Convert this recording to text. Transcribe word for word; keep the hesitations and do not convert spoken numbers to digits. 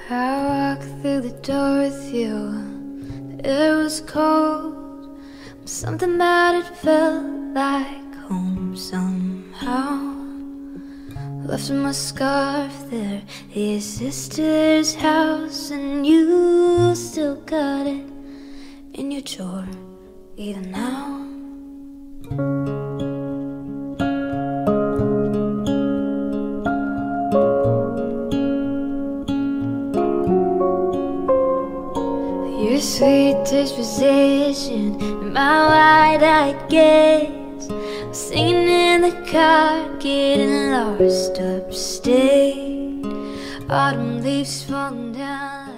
I walked through the door with you. The air was cold, but something about it felt like home somehow. Left my scarf there at your sister's house, and you still got it in your drawer even now. Your sweet disposition and my wide-eyed gaze, singing in the car, getting lost upstate. Autumn leaves falling down.